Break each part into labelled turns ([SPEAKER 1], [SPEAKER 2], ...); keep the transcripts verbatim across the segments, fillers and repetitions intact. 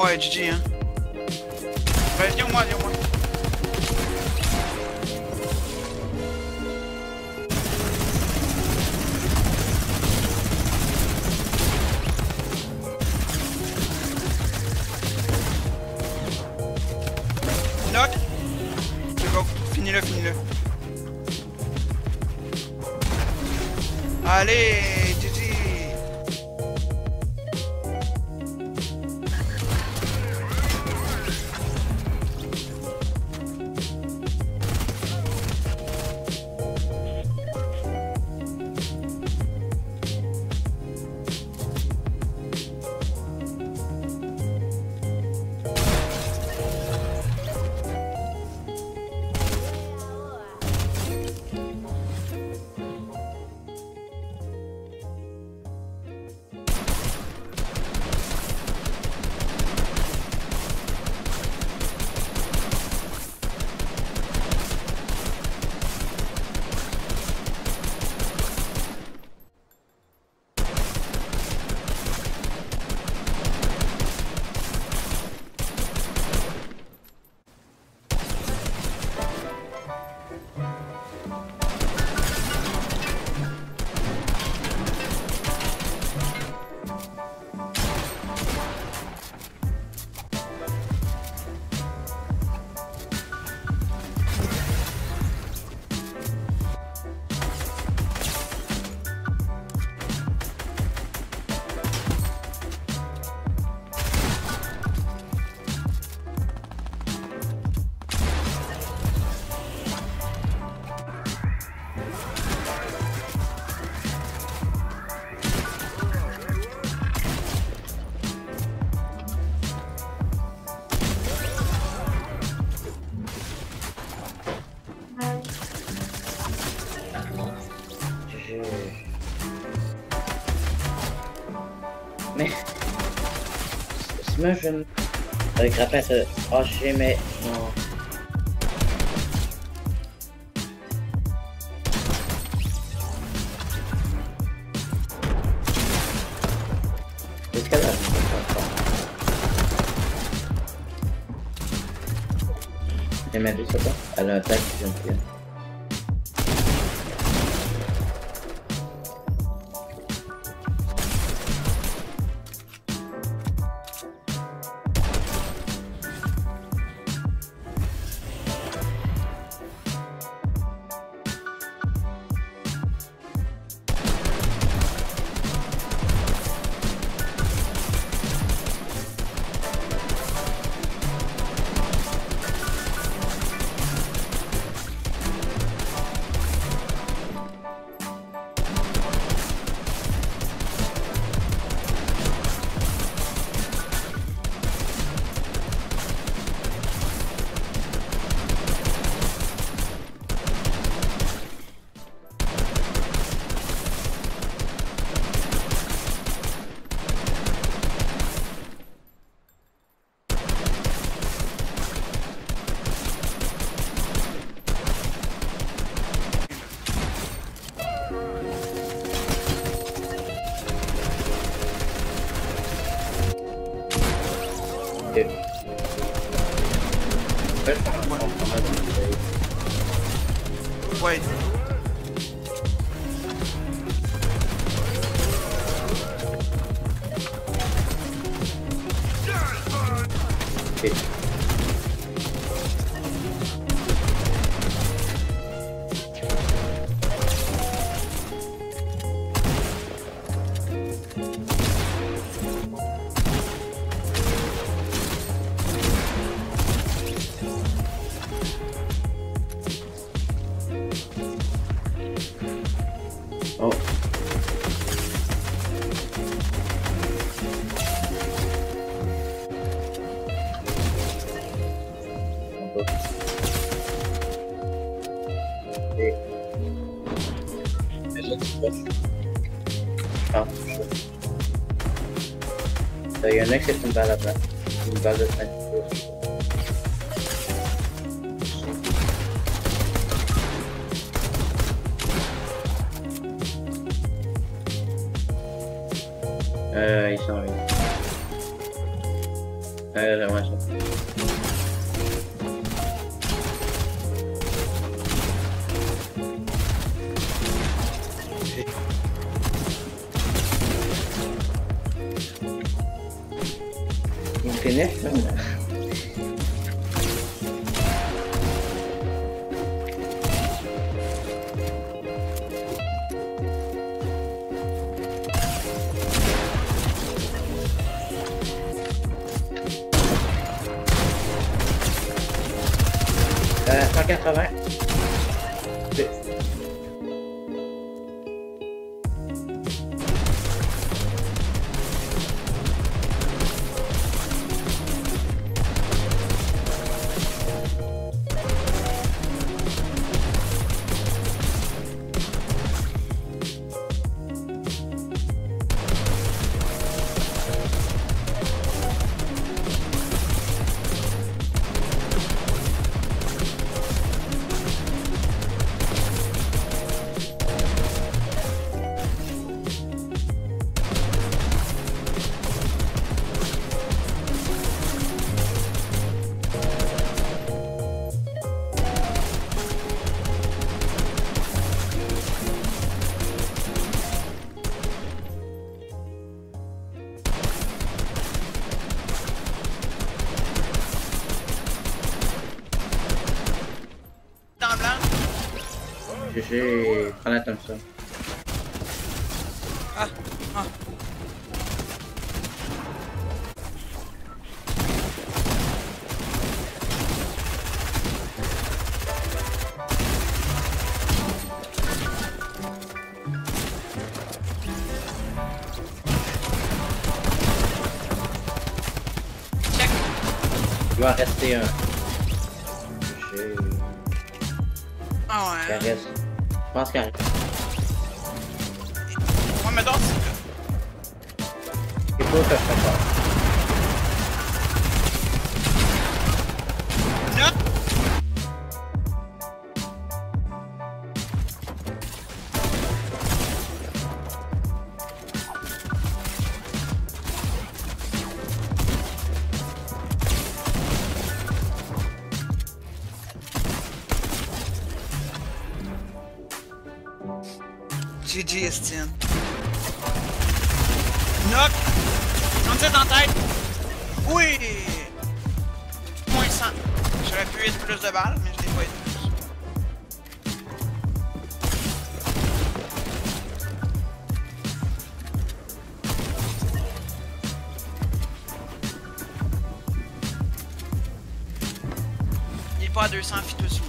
[SPEAKER 1] Ouais, G G, hein. Bah, viens moi, viens moi. Knock. C'est bon, finis-le, finis-le. Allez, G G.
[SPEAKER 2] Mais moi je me avec rappel de oh j'ai mais non. Qu'est-ce qu'elle a? Elle m'a dit ça pas? Elle a un attaque qui vient de faire.
[SPEAKER 1] Ouais.
[SPEAKER 2] Okay. Oh. Ah, il y en a qui sont pas là-bas. Une balle de cinq. Euh, ils sont là. Euh, j'aimerais ça. Il me pénètre, là. Euh, cent quatre-vingts. Oui. G G, prends la Thompson.
[SPEAKER 1] Ah, ah. Check.
[SPEAKER 2] Il doit en rester un. G G.
[SPEAKER 1] Ah ouais.
[SPEAKER 2] Il reste. Je pense qu'il reste.
[SPEAKER 1] Ouais, mais donc,
[SPEAKER 2] C'est pas que je fais pas.
[SPEAKER 1] non. G G, Estienne. Knock! trente-sept en tête! Oui! Moins cent. J'aurais pu être plus de balles, mais je l'ai pas été plus. Il est pas à deux cents, fit aussi.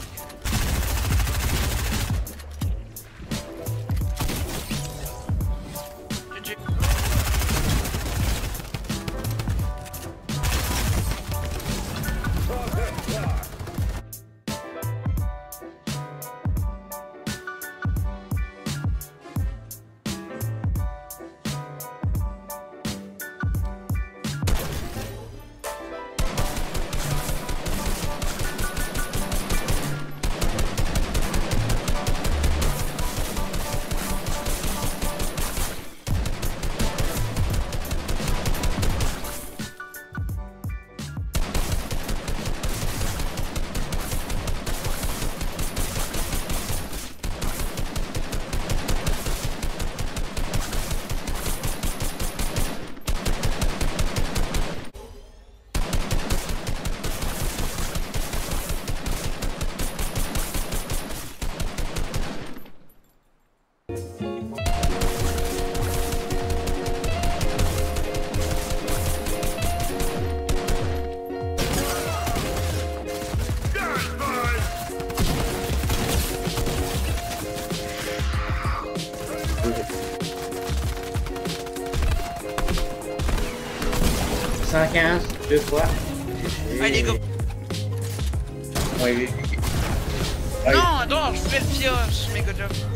[SPEAKER 2] cent quinze, deux fois.
[SPEAKER 1] Allez, go!
[SPEAKER 2] Oui, oui.
[SPEAKER 1] Non, attends, je fais le pioche, méga job.